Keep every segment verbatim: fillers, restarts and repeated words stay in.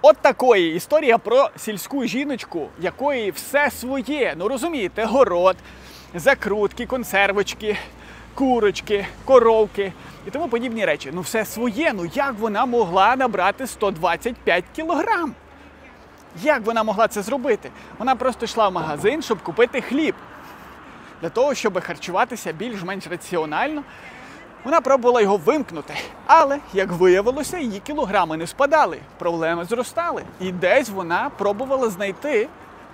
От такої історія про сільську жіночку, якої все своє. Ну розумієте, город, закрутки, консервочки, курочки, коровки і тому подібні речі. Ну все своє, ну як вона могла набрати сто двадцять п'ять кілограм? Як вона могла це зробити? Вона просто йшла в магазин, щоб купити хліб. Для того, щоб харчуватися більш-менш раціонально, вона пробувала його вимкнути. Але, як виявилося, її кілограми не спадали, проблеми зростали. І десь вона пробувала знайти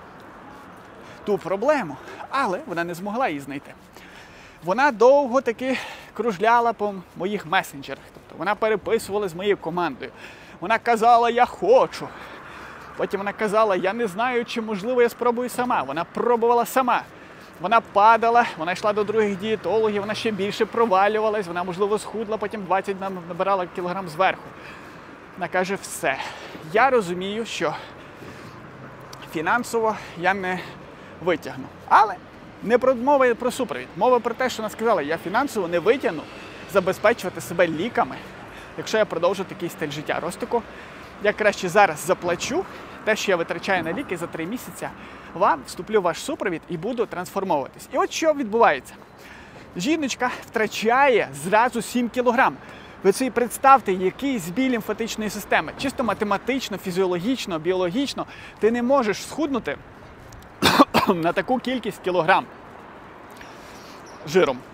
ту проблему, але вона не змогла її знайти. Вона довго таки кружляла по моїх месенджерах. Тобто вона переписувала з моєю командою. Вона казала, я хочу. Потім вона казала, я не знаю, чи можливо я спробую сама. Вона пробувала сама. Вона падала, вона йшла до других дієтологів, вона ще більше провалювалась, вона, можливо, схудла, потім двадцять набирала кілограм зверху. Вона каже, все. Я розумію, що фінансово я не витягну. Але не про мова про супровід. Мова про те, що вона сказала, я фінансово не витягну забезпечувати себе ліками, якщо я продовжу такий стиль життя ростику. Я краще зараз заплачу те, що я витрачаю на ліки за три місяці, вам вступлю в ваш супровід і буду трансформовуватись. І от що відбувається. Жіночка втрачає зразу сім кілограм. Ви собі представте, який збій лімфатичної системи. Чисто математично, фізіологічно, біологічно ти не можеш схуднути на таку кількість кілограм жиром.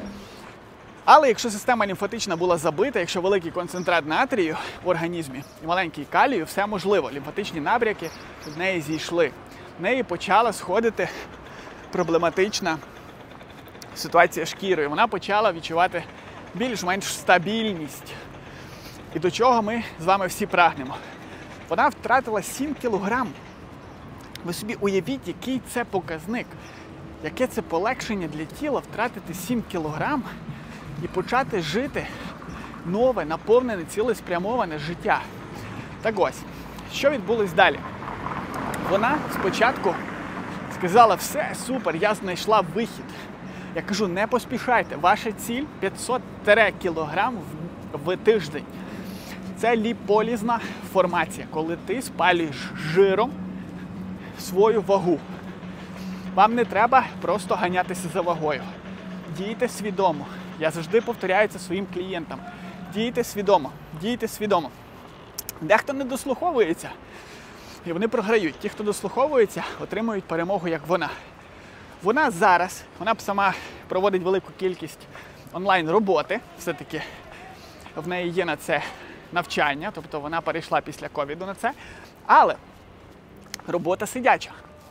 Але якщо система лімфатична була забита, якщо великий концентрат натрію в організмі і маленький калію, все можливо. Лімфатичні набряки в неї зійшли. В неї почала сходити проблематична ситуація шкірою. Вона почала відчувати більш-менш стабільність. І до чого ми з вами всі прагнемо. Вона втратила сім кілограм. Ви собі уявіть, який це показник. Яке це полегшення для тіла втратити сім кілограм і почати жити нове, наповнене, цілеспрямоване життя. Так ось, що відбулось далі? Вона спочатку сказала, все, супер, я знайшла вихід. Я кажу, не поспішайте, ваша ціль п'ятсот кілограм в тиждень. Це ліполізна формація, коли ти спалюєш жиром свою вагу. Вам не треба просто ганятися за вагою. Дійте свідомо. Я завжди повторяю це своїм клієнтам. Дійте свідомо, дійте свідомо. Дехто не дослуховується, і вони програють. Ті, хто дослуховується, отримують перемогу, як вона. Вона зараз, вона б сама проводить велику кількість онлайн-роботи, все-таки в неї є на це навчання, тобто вона перейшла після ковіду на це, але робота сидяча.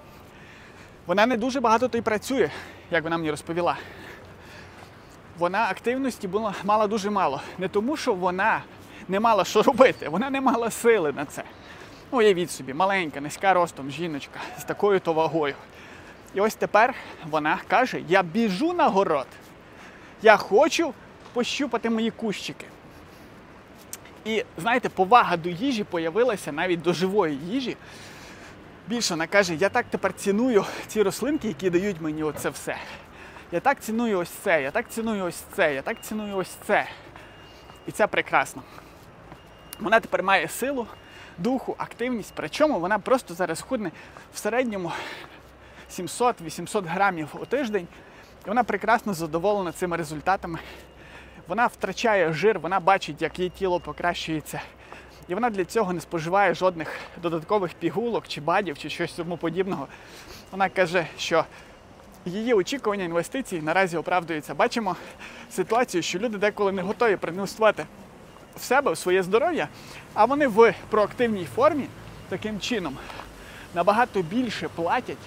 Вона не дуже багато то й працює, як вона мені розповіла. Вона активності була, мала дуже мало. Не тому, що вона не мала що робити, вона не мала сили на це. Ну, уявіть собі, маленька, низька ростом жіночка з такою-то вагою. І ось тепер вона каже, я біжу на город, я хочу пощупати мої кущики. І, знаєте, повага до їжі появилася навіть до живої їжі. Більше вона каже, я так тепер ціную ці рослинки, які дають мені оце все. Я так ціную ось це, я так ціную ось це, я так ціную ось це. І це прекрасно. Вона тепер має силу, духу, активність, причому вона просто зараз худне в середньому сімсот-вісімсот грамів у тиждень. І вона прекрасно задоволена цими результатами. Вона втрачає жир, вона бачить, як її тіло покращується. І вона для цього не споживає жодних додаткових пігулок, чи бадів, чи щось тому подібного. Вона каже, що її очікування інвестицій наразі оправдуються. Бачимо ситуацію, що люди деколи не готові проінвестувати в себе, в своє здоров'я, а вони в проактивній формі таким чином набагато більше платять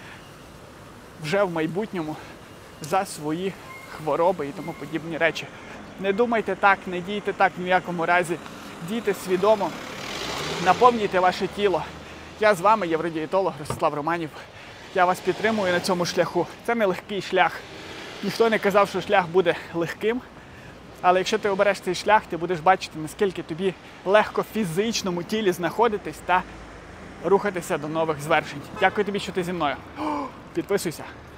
вже в майбутньому за свої хвороби і тому подібні речі. Не думайте так, не дійте так ні в якому разі. Дійте свідомо, наповнюйте ваше тіло. Я з вами, євродієтолог Ростислав Романів. Я вас підтримую на цьому шляху. Це не легкий шлях. Ніхто не казав, що шлях буде легким. Але якщо ти обереш цей шлях, ти будеш бачити, наскільки тобі легко в фізичному тілі знаходитись та рухатися до нових звершень. Дякую тобі, що ти зі мною. Підписуйся.